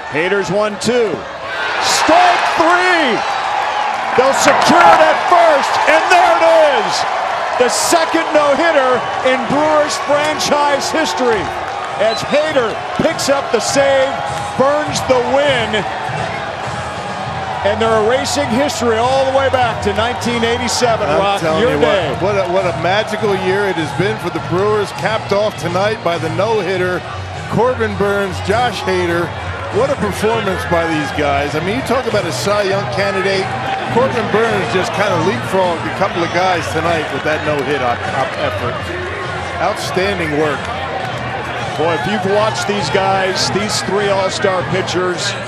Hader's 1-2. Strike three. They'll secure it at first, and there it is. The second no-hitter in Brewers franchise history. As Hader picks up the save, burns the win, and they're erasing history all the way back to 1987. Rock, your day. What a magical year it has been for the Brewers, capped off tonight by the no-hitter, Corbin Burnes, Josh Hader. What a performance by these guys. I mean, you talk about a Cy Young candidate. Corbin Burnes just kind of leapfrogged a couple of guys tonight with that no-hit effort. Outstanding work. Boy, if you've watched these guys, these three all-star pitchers,